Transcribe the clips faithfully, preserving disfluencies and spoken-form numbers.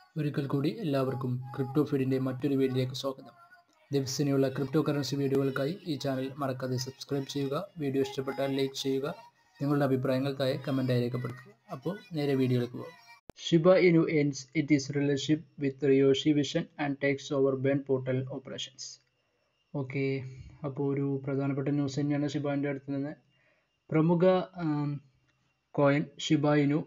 ഒരിക്കൽ കൂടി എല്ലാവർക്കും ക്രിപ്റ്റോ ഫീഡിൻ്റെ മറ്റൊരു വീഡിയോയിലേക്ക് സ്വാഗതം. ദിവസേനയുള്ള ക്രിപ്റ്റോ കറൻസി വീഡിയോകൾക്കായി ഈ ചാനൽ മറക്കാതെ സബ്സ്ക്രൈബ് ചെയ്യുക. വീഡിയോ ഇഷ്ടപ്പെട്ടാൽ ലൈക്ക് ചെയ്യുക. നിങ്ങളുടെ അഭിപ്രായങ്ങൾ താഴെ കമൻറ്റായി രേഖപ്പെടുത്തുക. അപ്പോൾ നേരെ വീഡിയോയിലേക്ക് പോകാം. Shiba Inu ends its relationship with Ryoshi Vision and takes over Ben portal operations. Okay, അപ്പോൾ ഒരു പ്രധാനപ്പെട്ട ന്യൂസ് തന്നെയാണ് ഷിബാൻ്റെ അടുത്ത് നിന്ന്. പ്രമുഖ കോയിൻ ഷിബ ഇനു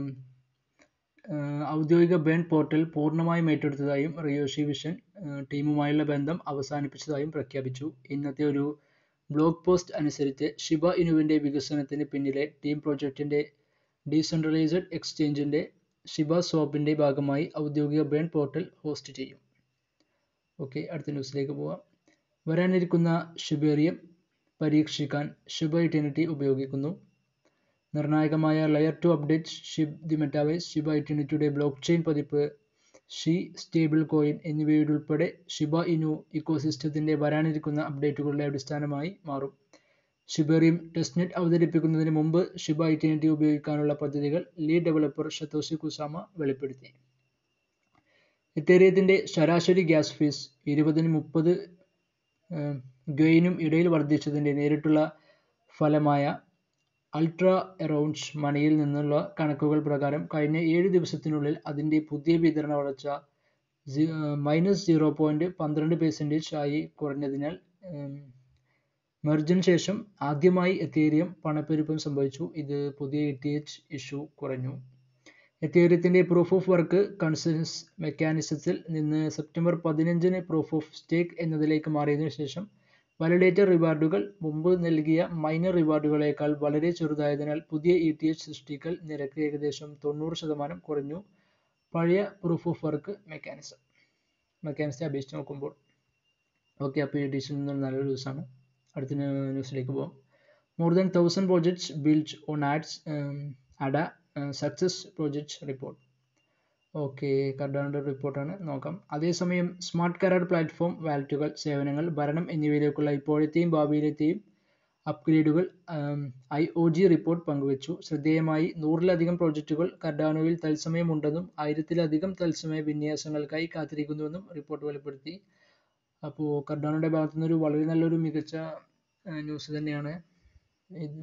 ഔദ്യോഗിക ബേൺ പോർട്ടൽ പൂർണ്ണമായും ഏറ്റെടുത്തതായും റിയോഷി വിഷൻ ടീമുമായുള്ള ബന്ധം അവസാനിപ്പിച്ചതായും പ്രഖ്യാപിച്ചു. ഇന്നത്തെ ഒരു ബ്ലോഗ് പോസ്റ്റ് അനുസരിച്ച് ഷിബ ഇനുവിൻ്റെ വികസനത്തിന് പിന്നിലെ ടീം പ്രോജക്റ്റിൻ്റെ ഡീസെൻട്രലൈസ്ഡ് എക്സ്ചേഞ്ചിൻ്റെ ഷിബ സ്വാപ്പിൻ്റെ ഭാഗമായി ഔദ്യോഗിക ബേൺ പോർട്ടൽ ഹോസ്റ്റ് ചെയ്യും. ഓക്കെ, അടുത്ത ന്യൂസിലേക്ക് പോവാം. വരാനിരിക്കുന്ന ഷിബേറിയം പരീക്ഷിക്കാൻ ഷിബ ഇറ്റേണിറ്റി ഉപയോഗിക്കുന്നു. നിർണായകമായ layer two update Shib the metaverse, Shiba ഇറ്റേണിറ്റിയുടെ ബ്ലോക്ക് ചെയിൻ പതിപ്പ്, ഷി സ്റ്റേബിൾ കോയിൻ എന്നിവയുൾപ്പെടെ ഷിബ ഇനു ഇക്കോസിസ്റ്റത്തിൻ്റെ വരാനിരിക്കുന്ന അപ്ഡേറ്റുകളുടെ അടിസ്ഥാനമായി മാറും. ഷിബേറിയം ടെസ്റ്റ്നെറ്റ് അവതരിപ്പിക്കുന്നതിന് മുമ്പ് ഷിബ ഇറ്റേണിറ്റി ഉപയോഗിക്കാനുള്ള പദ്ധതികൾ ലീഡ് ഡെവലപ്പർ സതോഷി കുസാമ വെളിപ്പെടുത്തി. എത്തേറിയത്തിൻ്റെ ശരാശരി ഗ്യാസ് ഫീസ് ഇരുപതിനും മുപ്പത് ഗെയിനും ഇടയിൽ വർദ്ധിച്ചതിൻ്റെ നേരിട്ടുള്ള ഫലമായ അൾട്രാ എറൗണ്ട്സ് മണിയിൽ നിന്നുള്ള കണക്കുകൾ പ്രകാരം കഴിഞ്ഞ ഏഴ് ദിവസത്തിനുള്ളിൽ അതിൻ്റെ പുതിയ വിതരണ വളർച്ച മൈനസ് സീറോ പോയിൻറ്റ് പന്ത്രണ്ട് പെർസെൻറ്റേജ് ആയി കുറഞ്ഞതിനാൽ മെർജിന് ശേഷം ആദ്യമായി എത്തേറിയം പണപ്പെരുപ്പം സംഭവിച്ചു. ഇത് പുതിയ ഇ ടി എച്ച് ഇഷ്യൂ കുറഞ്ഞു. എത്തേറിയത്തിൻ്റെ പ്രൂഫ് ഓഫ് വർക്ക് കൺസെൻസസ് മെക്കാനിസത്തിൽ നിന്ന് സെപ്റ്റംബർ പതിനഞ്ചിന് പ്രൂഫ് ഓഫ് സ്റ്റേക്ക് എന്നതിലേക്ക് മാറിയതിനു ശേഷം വാലിഡേറ്റർ റിവാർഡുകൾ മുമ്പ് നൽകിയ മൈനർ റിവാർഡുകളേക്കാൾ വളരെ ചെറുതായതിനാൽ പുതിയ ഇ ടി എച്ച് സൃഷ്ടിക്കൽ നിരക്ക് ഏകദേശം തൊണ്ണൂറ് ശതമാനം കുറഞ്ഞു പഴയ പ്രൂഫ് ഓഫ് വർക്ക് മെക്കാനിസം മെക്കാനിസത്തെ അപേക്ഷിച്ച് നോക്കുമ്പോൾ. ഓക്കെ, അപ്പോൾ ഈ എഡിഷൻ നല്ലൊരു ന്യൂസാണ്. അടുത്ത ന്യൂസിലേക്ക് പോകാം. More than thousand projects build on ads Ada success projects report. Okay, കർഡാനോയുടെ റിപ്പോർട്ടാണ്, നോക്കാം. അതേസമയം സ്മാർട്ട് കരാർ പ്ലാറ്റ്ഫോം, വാലറ്റുകൾ, സേവനങ്ങൾ, ഭരണം എന്നിവയിലേക്കുള്ള ഇപ്പോഴത്തെയും ഭാവിയിലത്തെയും അപ്ഗ്രേഡുകൾ ഐ ഒ ജി റിപ്പോർട്ട് പങ്കുവച്ചു. ശ്രദ്ധേയമായി നൂറിലധികം പ്രോജക്റ്റുകൾ കർഡാനോയിൽ തത്സമയമുണ്ടെന്നും ആയിരത്തിലധികം തത്സമയ വിന്യാസങ്ങൾക്കായി കാത്തിരിക്കുന്നുവെന്നും റിപ്പോർട്ട് വെളിപ്പെടുത്തി. അപ്പോൾ കർഡാനോയുടെ ഭാഗത്തു നിന്നൊരു വളരെ നല്ലൊരു മികച്ച ന്യൂസ് തന്നെയാണ് ഇത്.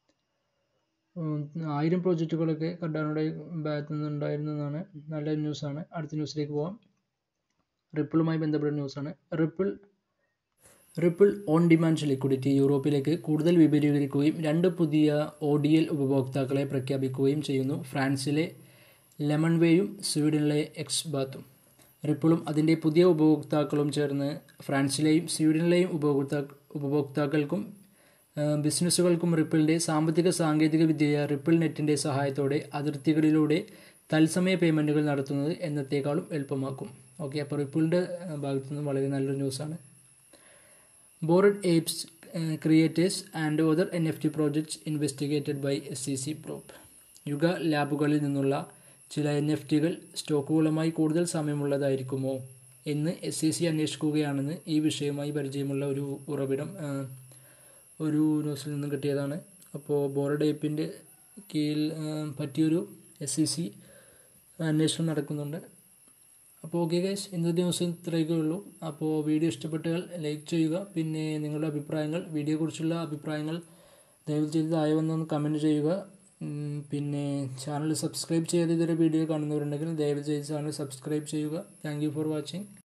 ആയിരം പ്രോജക്റ്റുകളൊക്കെ കർഡാനോയുടെ ഭാഗത്തു നിന്നുണ്ടായിരുന്നതാണ്. നല്ല ന്യൂസാണ്. അടുത്ത ന്യൂസിലേക്ക് പോകാം. റിപ്പിളുമായി ബന്ധപ്പെട്ട ന്യൂസാണ്. Ripple Ripple on demand liquidity യൂറോപ്പിലേക്ക് കൂടുതൽ വിപുലീകരിക്കുകയും രണ്ട് പുതിയ ഒ ഡി എൽ ഉപഭോക്താക്കളെ പ്രഖ്യാപിക്കുകയും ചെയ്യുന്നു. ഫ്രാൻസിലെ ലെമൺവേയും സ്വീഡനിലെ എക്സ്ബാത്തും. റിപ്പിളും അതിൻ്റെ പുതിയ ഉപഭോക്താക്കളും ചേർന്ന് ഫ്രാൻസിലെയും സ്വീഡനിലെയും ഉപഭോക്താ ഉപഭോക്താക്കൾക്കും ബിസിനസ്സുകൾക്കും റിപ്പിളിൻ്റെ സാമ്പത്തിക സാങ്കേതിക വിദ്യയായ റിപ്പിൾ നെറ്റിൻ്റെ സഹായത്തോടെ അതിർത്തികളിലൂടെ തത്സമയ പേയ്മെൻറ്റുകൾ നടത്തുന്നത് എന്നത്തേക്കാളും എളുപ്പമാക്കും. ഓക്കെ, അപ്പോൾ റിപ്പിളിൻ്റെ ഭാഗത്തു നിന്ന് വളരെ നല്ലൊരു ന്യൂസാണ്. Bored apes creators and other N F T projects investigated by S C C probe. Yuga ലാബുകളിൽ നിന്നുള്ള ചില എൻ എഫ് ടികൾ സ്റ്റോക്കുകളുമായി കൂടുതൽ സമയമുള്ളതായിരിക്കുമോ എന്ന് എസ് സി സി അന്വേഷിക്കുകയാണെന്ന് ഈ വിഷയവുമായി പരിചയമുള്ള ഒരു ഉറവിടം ഒരു ന്യൂസിൽ നിന്നും കിട്ടിയതാണ്. അപ്പോൾ ബോർഡ് ഏപ്പിൻ്റെ കീഴിൽ പറ്റിയൊരു എസ് സി സി അന്വേഷണം നടക്കുന്നുണ്ട്. അപ്പോൾ ഓക്കെ ഗൈസ്, ഇന്നത്തെ ന്യൂസ് ഇത്രയൊക്കെ ഉള്ളൂ. അപ്പോൾ വീഡിയോ ഇഷ്ടപ്പെട്ടാൽ ലൈക്ക് ചെയ്യുക. പിന്നെ നിങ്ങളുടെ അഭിപ്രായങ്ങൾ, വീഡിയോയെക്കുറിച്ചുള്ള അഭിപ്രായങ്ങൾ ദയവ് ചെയ്ത് താഴെ വന്നൊന്ന് കമൻറ്റ് ചെയ്യുക. പിന്നെ ചാനൽ സബ്സ്ക്രൈബ് ചെയ്യാതെ ഇതുവരെ വീഡിയോ കാണുന്നവരുണ്ടെങ്കിൽ ദയവ് ചെയ്ത് ചാനൽ സബ്സ്ക്രൈബ് ചെയ്യുക. Thank you for watching.